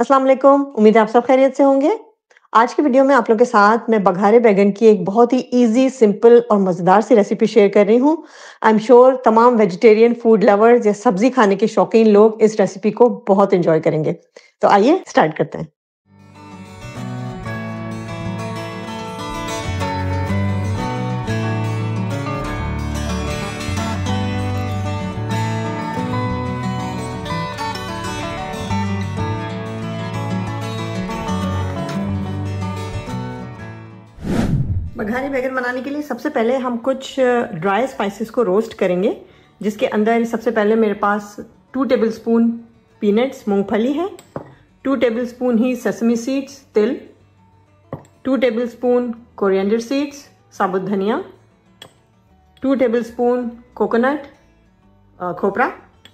अस्सलाम वालेकुम। उम्मीद है आप सब खैरियत से होंगे। आज की वीडियो में आप लोगों के साथ मैं बघारे बैंगन की एक बहुत ही इजी, सिंपल और मज़ेदार सी रेसिपी शेयर कर रही हूँ। आई एम श्योर तमाम वेजिटेरियन फूड लवर्स या सब्जी खाने के शौकीन लोग इस रेसिपी को बहुत एंजॉय करेंगे। तो आइए स्टार्ट करते हैं। बघारे बैंगन बनाने के लिए सबसे पहले हम कुछ ड्राई स्पाइसेस को रोस्ट करेंगे, जिसके अंदर सबसे पहले मेरे पास 2 टेबलस्पून पीनट्स मूंगफली है, 2 टेबलस्पून ही सेसमी सीड्स तिल, 2 टेबलस्पून कोरिएंडर सीड्स साबुत धनिया, 2 टेबलस्पून कोकोनट खोपरा,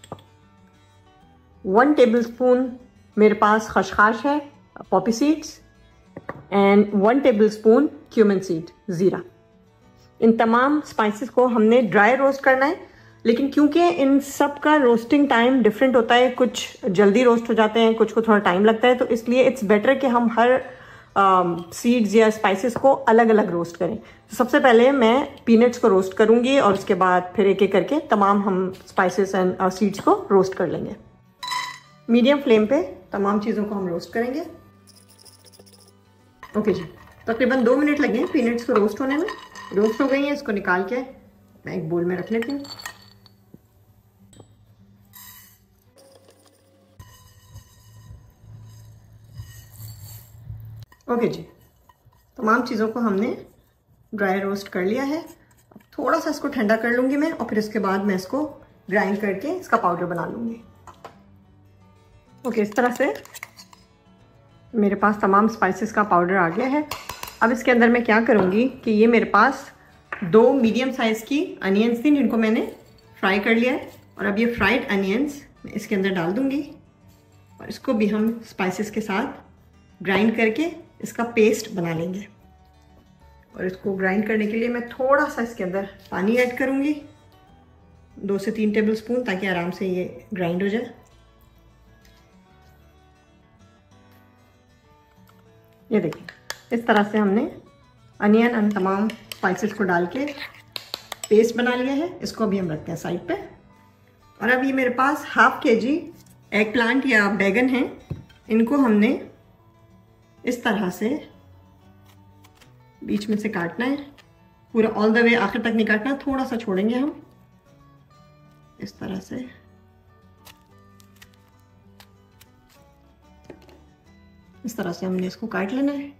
1 टेबलस्पून मेरे पास खसखस है poppy seeds and 1 tablespoon cumin seed जीरा। इन तमाम स्पाइसेस को हमने ड्राई रोस्ट करना है, लेकिन क्योंकि इन सब का रोस्टिंग टाइम डिफरेंट होता है, कुछ जल्दी रोस्ट हो जाते हैं, कुछ को थोड़ा टाइम लगता है, तो इसलिए इट्स बेटर कि हम हर सीड्स या स्पाइसेस को अलग अलग रोस्ट करें। तो सबसे पहले मैं पीनट्स को रोस्ट करूंगी और उसके बाद फिर एक एक करके तमाम हम स्पाइसेस एंड सीड्स को रोस्ट कर लेंगे। मीडियम फ्लेम पे तमाम चीज़ों को हम रोस्ट करेंगे। ओके जी, तकरीबन 2 मिनट लगे हैं पीनट्स को रोस्ट होने में। रोस्ट हो गई हैं, इसको निकाल के मैं एक बोल में रख लेती हूँ। ओके जी, तमाम चीज़ों को हमने ड्राई रोस्ट कर लिया है। अब थोड़ा सा इसको ठंडा कर लूँगी मैं, और फिर इसके बाद मैं इसको ग्राइंड करके इसका पाउडर बना लूँगी। ओके, इस तरह से मेरे पास तमाम स्पाइसेस का पाउडर आ गया है। अब इसके अंदर मैं क्या करूँगी कि ये मेरे पास 2 मीडियम साइज़ की अनियंस थी, जिनको मैंने फ्राई कर लिया है, और अब ये फ्राइड अनियंस मैं इसके अंदर डाल दूँगी और इसको भी हम स्पाइसेस के साथ ग्राइंड करके इसका पेस्ट बना लेंगे। और इसको ग्राइंड करने के लिए मैं थोड़ा सा इसके अंदर पानी ऐड करूँगी, 2 से 3 टेबलस्पून, ताकि आराम से ये ग्राइंड हो जाए। ये देखिए, इस तरह से हमने अनियन और तमाम स्पाइसेस को डाल के पेस्ट बना लिया है। इसको अभी हम रखते हैं साइड पे। और अब ये मेरे पास ½ kg एग प्लांट या बैगन है, इनको हमने इस तरह से बीच में से काटना है, पूरा ऑल द वे आखिर तक नहीं काटना, थोड़ा सा छोड़ेंगे हम इस तरह से। इस तरह से हमने इसको काट लेना है।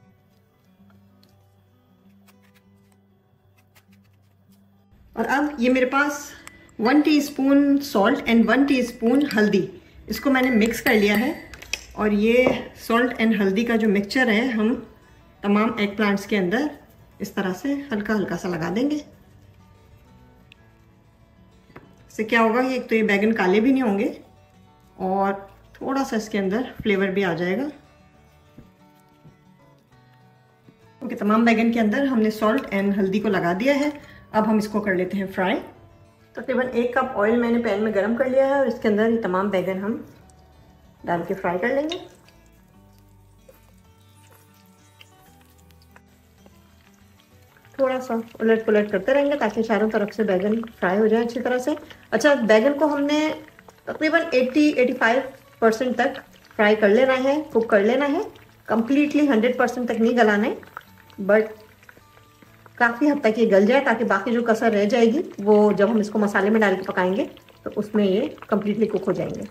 और अब ये मेरे पास 1 टीस्पून सॉल्ट एंड 1 टीस्पून हल्दी, इसको मैंने मिक्स कर लिया है। और ये सॉल्ट एंड हल्दी का जो मिक्सचर है, हम तमाम एग प्लांट्स के अंदर इस तरह से हल्का हल्का सा लगा देंगे। इससे क्या होगा कि एक तो ये बैगन काले भी नहीं होंगे और थोड़ा सा इसके अंदर फ्लेवर भी आ जाएगा। ओके, तमाम बैगन के अंदर हमने सॉल्ट एंड हल्दी को लगा दिया है। अब हम इसको कर लेते हैं फ्राई। तकरीबन 1 कप ऑयल मैंने पैन में गरम कर लिया है और इसके अंदर ये तमाम बैगन हम डाल के फ्राई कर लेंगे। थोड़ा सा उलट पुलट करते रहेंगे ताकि चारों तरफ से बैगन फ्राई हो जाए अच्छी तरह से। अच्छा, बैगन को हमने तकरीबन 80-85% तक फ्राई कर लेना है, कुक कर लेना है। कम्प्लीटली 100% तक नहीं गलाना है, बट काफ़ी हद तक ये गल जाए, ताकि बाकी जो कसर रह जाएगी वो जब हम इसको मसाले में डाल के पकाएंगे तो उसमें ये कम्प्लीटली कुक हो जाएंगे।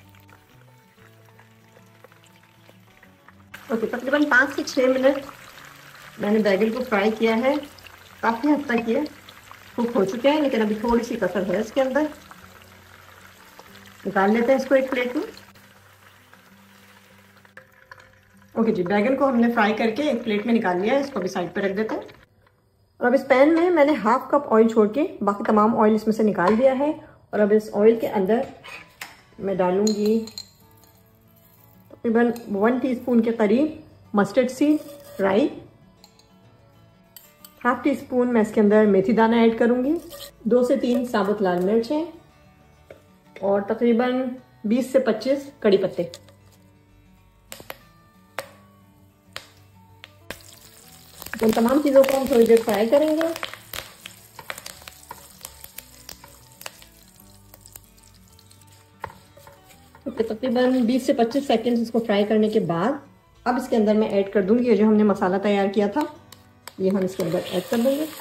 ओके, तकरीबन 5 से 6 मिनट मैंने बैगन को फ्राई किया है। काफ़ी हद तक ये कुक हो चुके हैं, लेकिन अभी थोड़ी सी कसर है इसके अंदर। निकाल लेते हैं इसको एक प्लेट में। ओके जी, बैगन को हमने फ्राई करके एक प्लेट में निकाल लिया है, इसको भी साइड पे रख देते हैं। और अब इस पैन में मैंने ½ कप ऑयल छोड़ के बाकी तमाम ऑयल इसमें से निकाल दिया है। और अब इस ऑयल के अंदर मैं डालूंगी तकरीबन 1 टीस्पून के करीब मस्टर्ड सीड, राई, ½ टीस्पून मैं इसके अंदर मेथी दाना ऐड करूंगी, 2 से 3 साबुत लाल मिर्चें और तकरीबन 20 से 25 कड़ी पत्ते। तो इन तमाम चीज़ों को हम थोड़ी देर फ्राई करेंगे। तो तकरीबन 20 से 25 सेकंड इसको फ्राई करने के बाद अब इसके अंदर मैं ऐड कर दूंगी ये जो हमने मसाला तैयार किया था, ये हम इसके अंदर ऐड कर देंगे।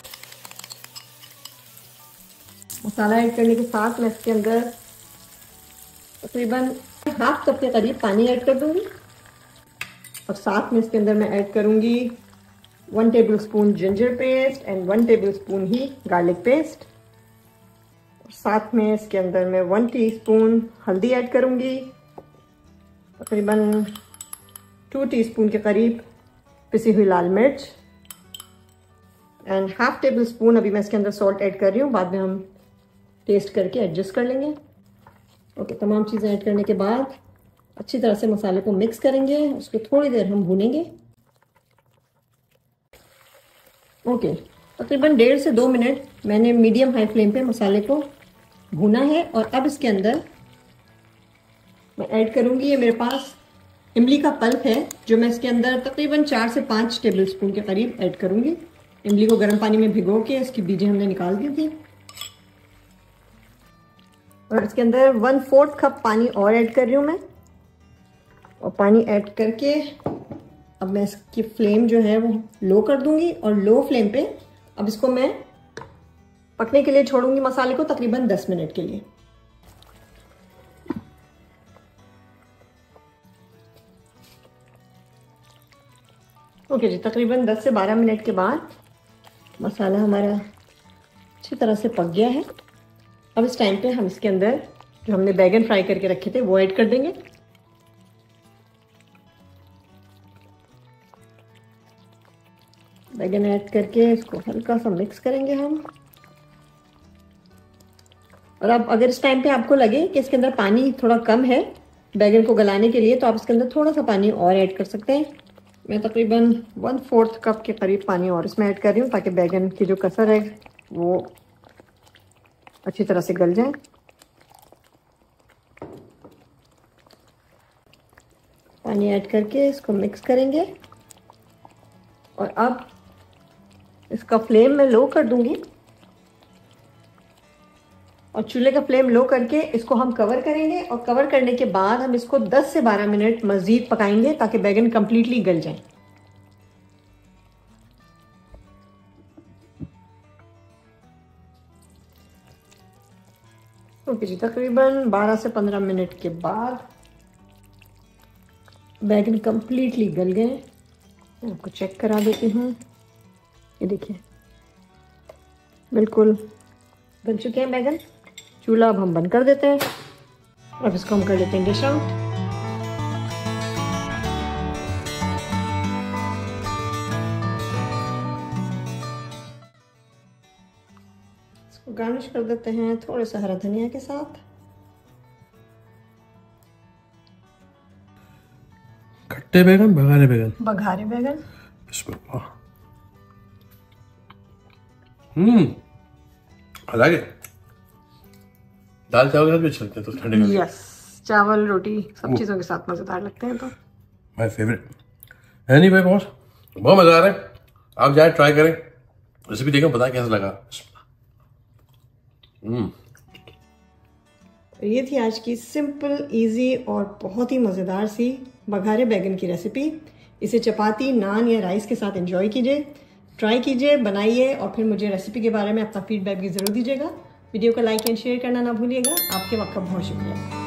मसाला ऐड करने के साथ मैं इसके अंदर तकरीबन हाफ कप के करीब पानी ऐड कर दूंगी और साथ में इसके अंदर मैं ऐड करूंगी 1 tablespoon ginger paste and 1 tablespoon ही गार्लिक पेस्ट। और साथ में इसके अंदर मैं 1 टीस्पून हल्दी ऐड करूंगी, तकरीबन 2 टीस्पून के करीब पिसी हुई लाल मिर्च एंड हाफ टेबल स्पून अभी मैं इसके अंदर सॉल्ट ऐड कर रही हूँ, बाद में हम टेस्ट करके एडजस्ट कर लेंगे। ओके, तमाम चीज़ें ऐड करने के बाद अच्छी तरह से मसाले को मिक्स करेंगे, उसको थोड़ी देर हम भूनेंगे। ओके, तकरीबन 1.5 से 2 मिनट मैंने मीडियम हाई फ्लेम पे मसाले को भूना है और अब इसके अंदर मैं ऐड करूँगी, ये मेरे पास इमली का पल्प है जो मैं इसके अंदर तकरीबन 4 से 5 टेबल स्पून के करीब ऐड करूँगी। इमली को गर्म पानी में भिगो के इसकी बीजें हमने निकाल दी थी और इसके अंदर 1/4 कप पानी और ऐड कर रही हूँ मैं। और पानी ऐड करके अब मैं इसकी फ्लेम जो है वो लो कर दूंगी और लो फ्लेम पे अब इसको मैं पकने के लिए छोड़ूंगी मसाले को तकरीबन 10 मिनट के लिए। ओके जी, तकरीबन 10 से 12 मिनट के बाद मसाला हमारा अच्छी तरह से पक गया है। अब इस टाइम पे हम इसके अंदर जो हमने बैगन फ्राई करके रखे थे वो ऐड कर देंगे। बैगन ऐड करके इसको हल्का सा मिक्स करेंगे हम। और अब अगर इस टाइम पे आपको लगे कि इसके अंदर पानी थोड़ा कम है बैगन को गलाने के लिए, तो आप इसके अंदर थोड़ा सा पानी और ऐड कर सकते हैं। मैं तकरीबन 1/4 कप के करीब पानी और इसमें ऐड कर रही हूँ ताकि बैगन की जो कसर है वो अच्छी तरह से गल जाए। पानी ऐड करके इसको मिक्स करेंगे और अब इसका फ्लेम मैं लो कर दूंगी और चूल्हे का फ्लेम लो करके इसको हम कवर करेंगे और कवर करने के बाद हम इसको 10 से 12 मिनट मजीद पकाएंगे ताकि बैगन कंप्लीटली गल जाए। ओके जी, तकरीबन 12 से 15 मिनट के बाद बैगन कंप्लीटली गल गए। मैं आपको चेक करा देती हूँ, ये देखिए बिल्कुल गल चुके हैं बैगन। चूल्हा अब हम बंद कर देते हैं। अब इसको हम कर लेते हैं डिश आउट। इसको गार्निश कर देते हैं थोड़े सा हरा धनिया के साथ। खट्टे बैगन, बघारे बैगन, बघारे बैगन। बिस्मिल्लाह। अलग है। दाल चावल के साथ भी अच्छे लगते हैं तो ठंडे में। यस, चावल रोटी सब चीजों के साथ मजेदार लगते हैं। तो माय फेवरेट है। नहीं भाई, बहुत मजा आ रहा है। आप जाए ट्राई करें, रेसिपी देखें, बताएं कैसा लगा। ये थी आज की सिंपल, इजी और बहुत ही मज़ेदार सी बघारे बैगन की रेसिपी। इसे चपाती, नान या राइस के साथ एंजॉय कीजिए, ट्राई कीजिए, बनाइए और फिर मुझे रेसिपी के बारे में अपना फीडबैक भी ज़रूर दीजिएगा। वीडियो को लाइक एंड शेयर करना ना भूलिएगा। आपके वक्त का बहुत शुक्रिया।